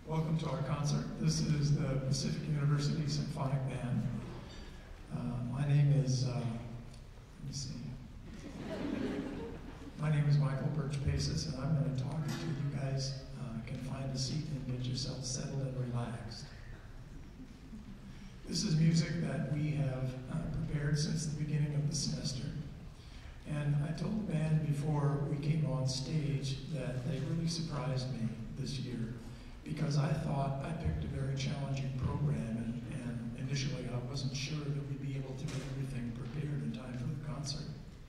Welcome to our concert. This is the Pacific University Symphonic Band. My name is, let me see. My name is Michael Birch-Paces, and I'm going to talk until you guys can find a seat and get yourselves settled and relaxed. This is music that we have prepared since the beginning of the semester. And I told the band before we came on stage that they really surprised me this year, because I thought I picked a very challenging program, and initially I wasn't sure that we'd be able to get everything prepared in time for the concert.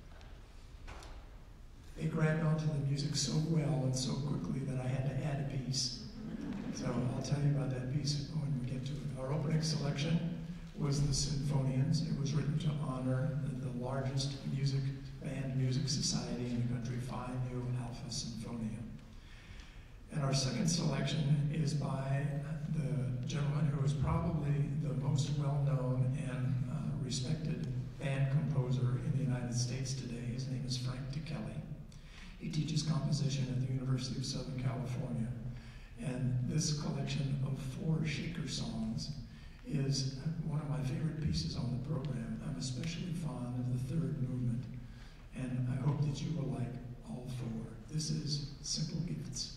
They grabbed onto the music so well and so quickly that I had to add a piece. So I'll tell you about that piece when we get to it. Our opening selection was the Symphonians. It was written to honor the largest band music society in the country, Phi Nu Alpha Sinfonia. And our second selection is by the gentleman who is probably the most well-known and respected band composer in the United States today. His name is Frank Ticheli. He teaches composition at the University of Southern California. And this collection of 4 shaker songs is one of my favorite pieces on the program. I'm especially fond of the 3rd movement, and I hope that you will like all 4. This is Simple Gifts.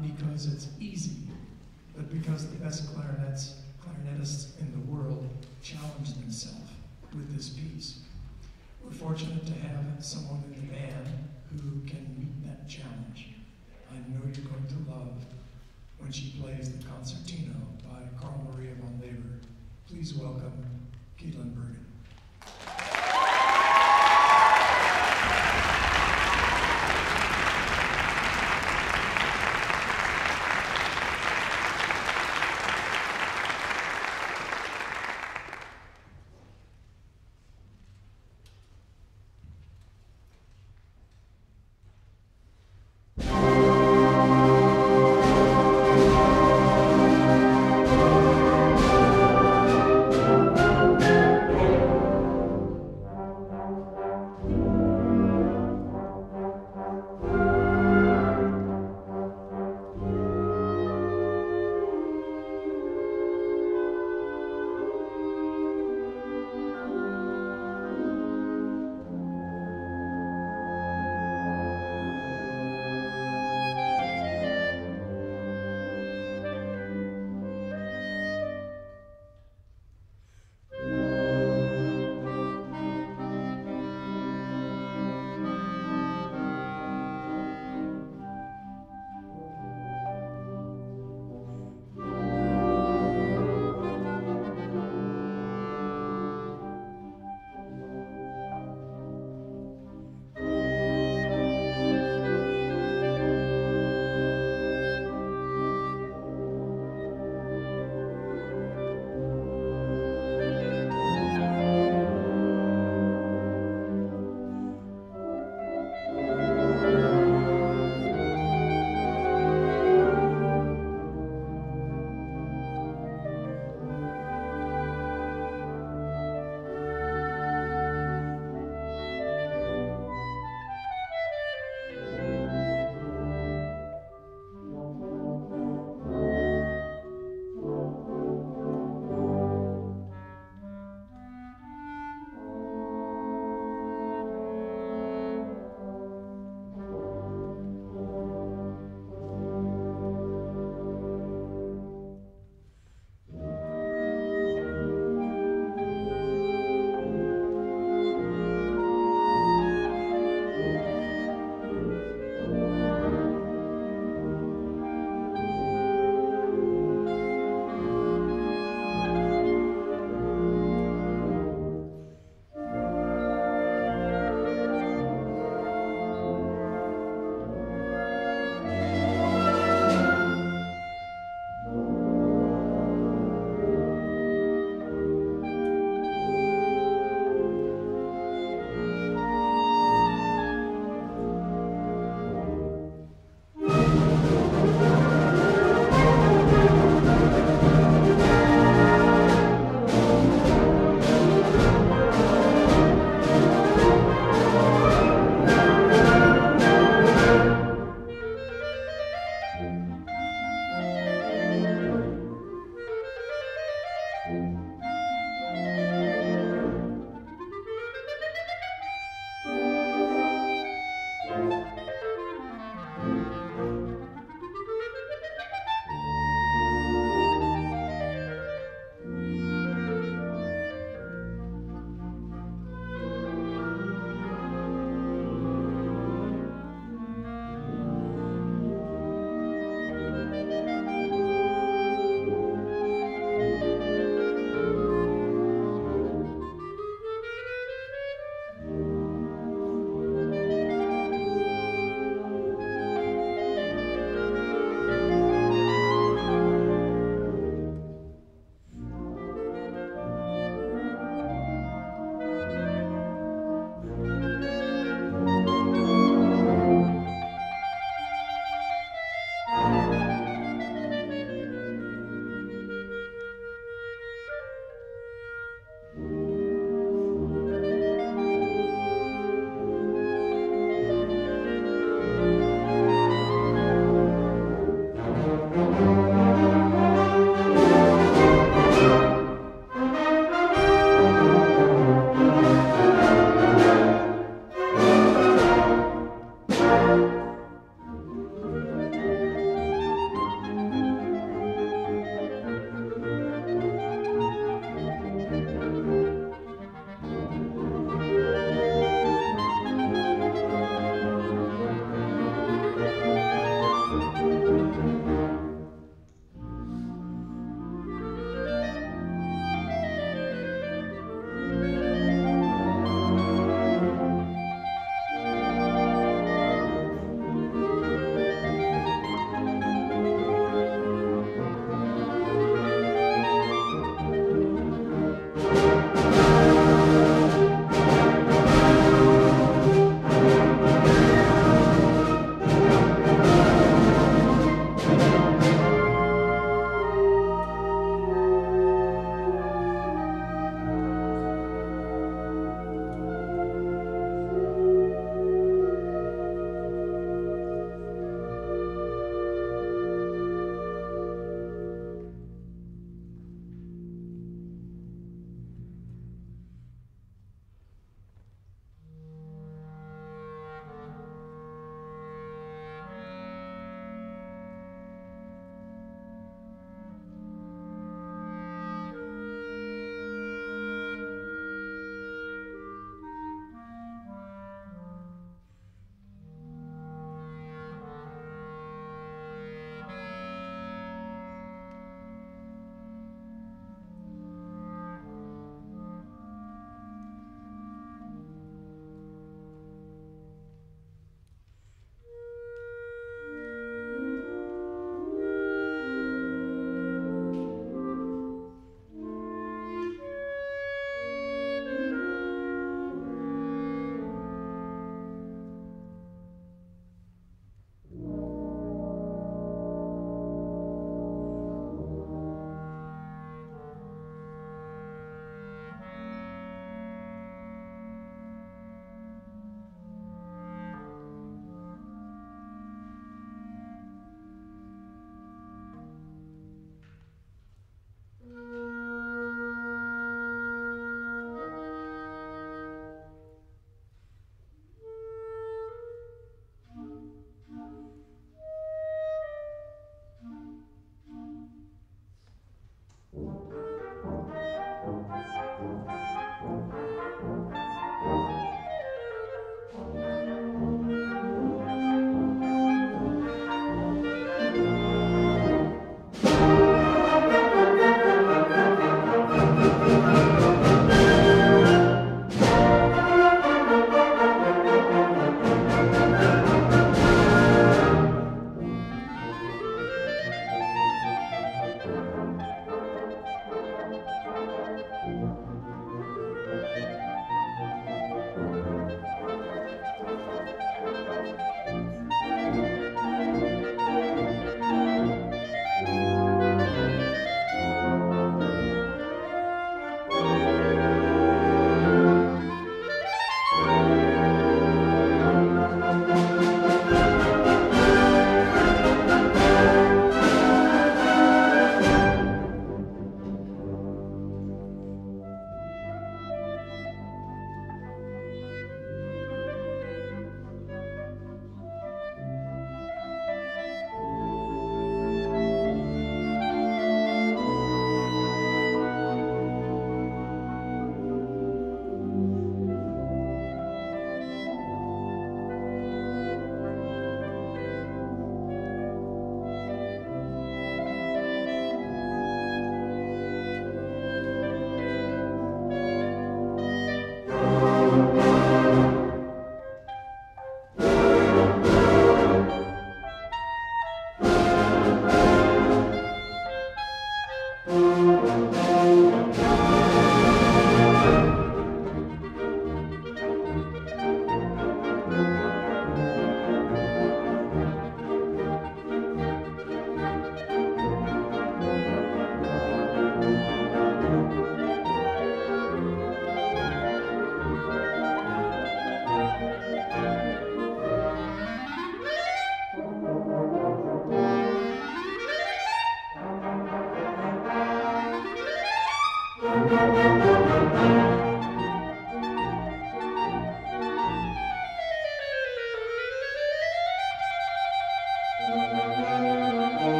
not because it's easy, but because the best clarinetists in the world challenge themselves with this piece. We're fortunate to have someone in the band who can meet that challenge. I know you're going to love when she plays the Concertino by Carl Maria von Weber. Please welcome Keelan Bergen.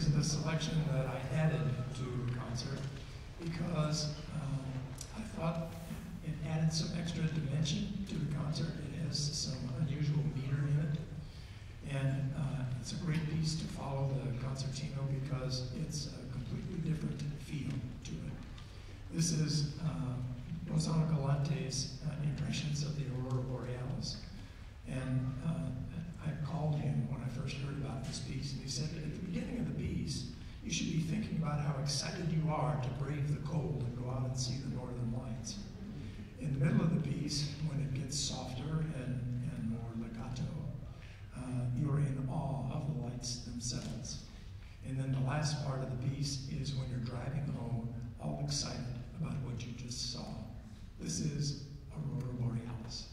is the selection that I added to the concert because I thought it added some extra dimension to the concert. It has some unusual meter in it. And it's a great piece to follow the concertino because it's a completely different feel to it. This is Rossano Galante's impressions of the Aurora Borealis. And I called him when I first heard about this piece, and he said, at the beginning of the piece, you should be thinking about how excited you are to brave the cold and go out and see the northern lights. In the middle of the piece, when it gets softer and more legato, you're in awe of the lights themselves. And then the last part of the piece is when you're driving home, all excited about what you just saw. This is Aurora Borealis.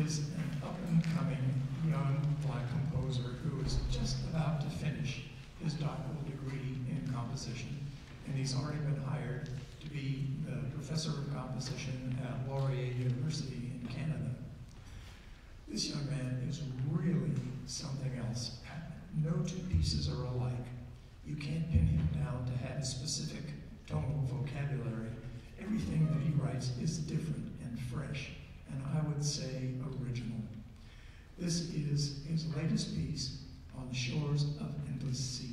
is an up-and-coming young black composer who is just about to finish his doctoral degree in composition, and he's already been hired to be the professor of composition at Laurier University in Canada. This young man is really something else. No two pieces are alike. You can't pin him down to have a specific tonal vocabulary. Everything that he writes is different and fresh, and I would say original. This is his latest piece, On the Shores of Endless Sea.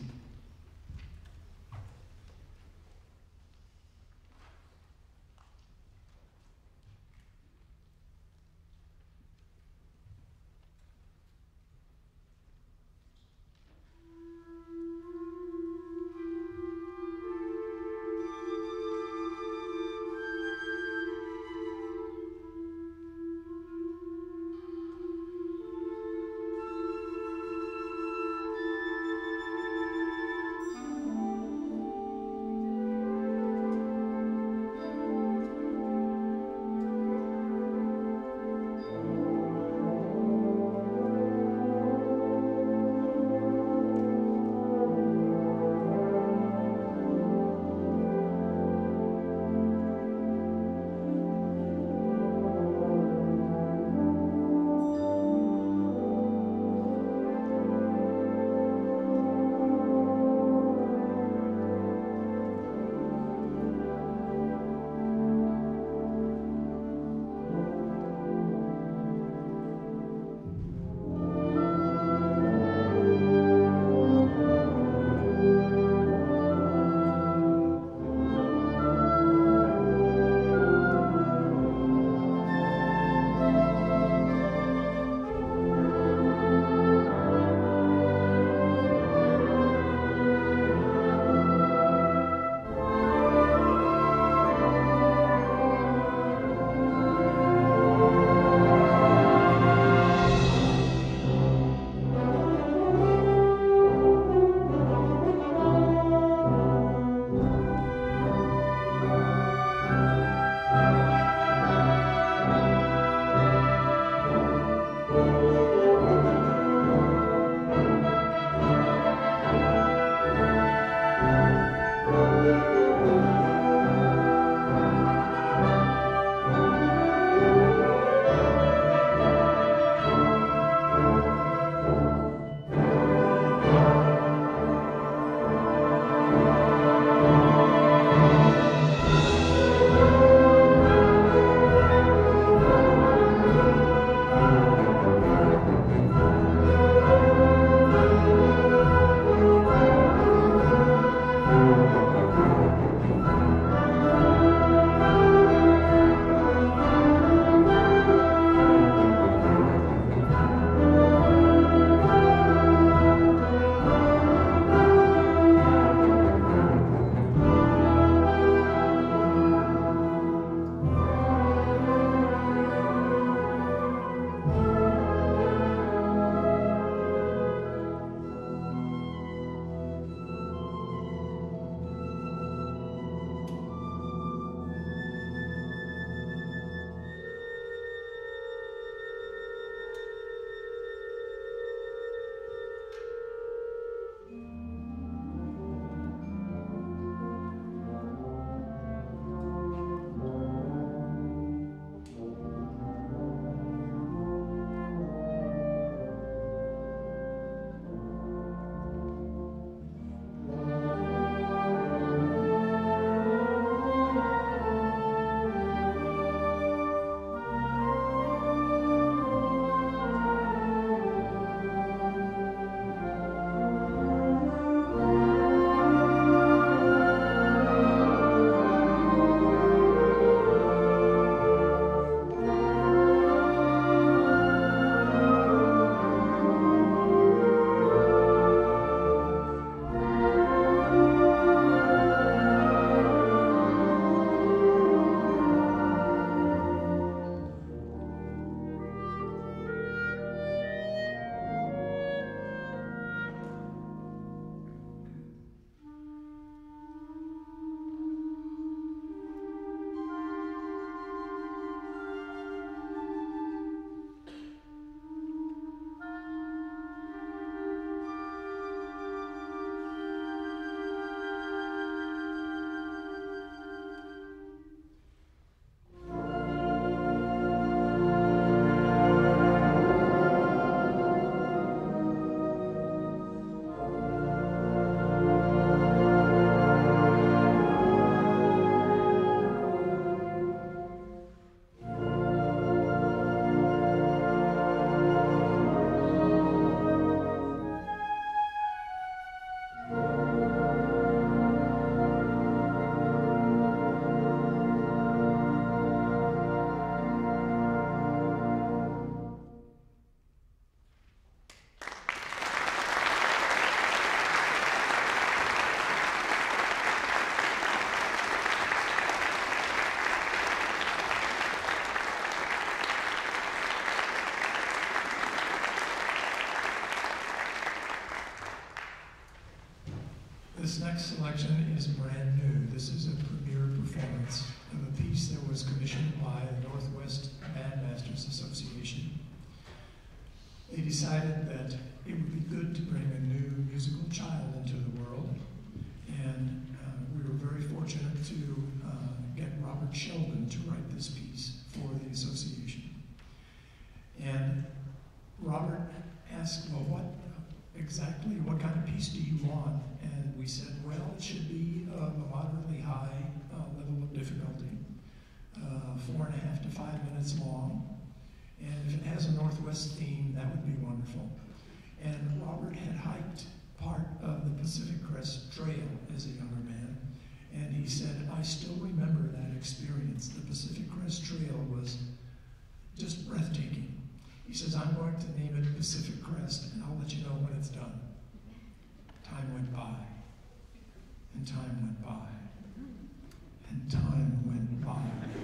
decided that it would be good to bring a new musical child into the world, and we were very fortunate to get Robert Sheldon to write this piece for the association. And Robert asked, well, what kind of piece do you want? And we said, well, it should be of a moderately high level of difficulty, 4.5 to 5 minutes long. And if it has a Northwest theme, that would be wonderful. And Robert had hiked part of the Pacific Crest Trail as a younger man. And he said, I still remember that experience. The Pacific Crest Trail was just breathtaking. He says, I'm going to name it Pacific Crest, and I'll let you know when it's done. Time went by, and time went by, and time went by.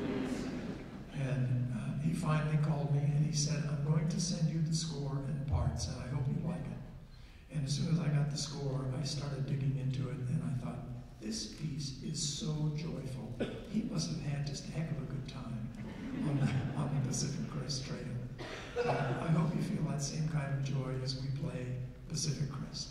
And he finally called me, and he said, I'm going to send you the score and parts, and I hope you like it. And as soon as I got the score, I started digging into it, and I thought, this piece is so joyful. He must have had just a heck of a good time on the Pacific Crest Trail. I hope you feel that same kind of joy as we play Pacific Crest.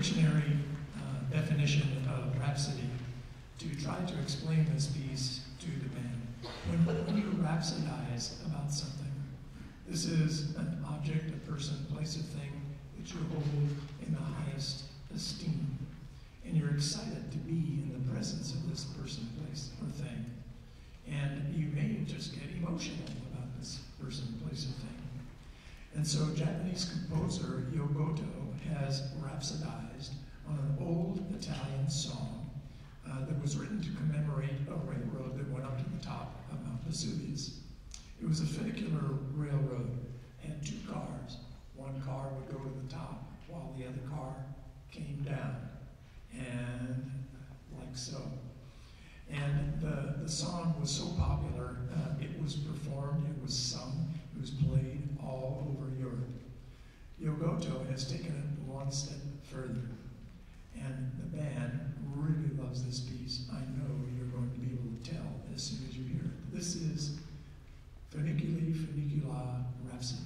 dictionary definition of rhapsody to try to explain this piece to the band. When you rhapsodize about something, this is an object, a person, place, a thing that you hold in the highest esteem. And you're excited to be in the presence of this person, place, or thing. And you may just get emotional about this person, place, or thing. And so Japanese composer Yogoto has rhapsodized on an old Italian song that was written to commemorate a railroad that went up to the top of Mount Vesuvius. It was a funicular railroad. It had two cars. One car would go to the top while the other car came down, and like so. And the song was so popular, it was performed, it was sung, it was played all over Europe. Yogoto has taken it one step further, and the band really loves this piece. I know you're going to be able to tell as soon as you hear it. This is Funiculi Funicula Rhapsody.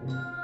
Thank you.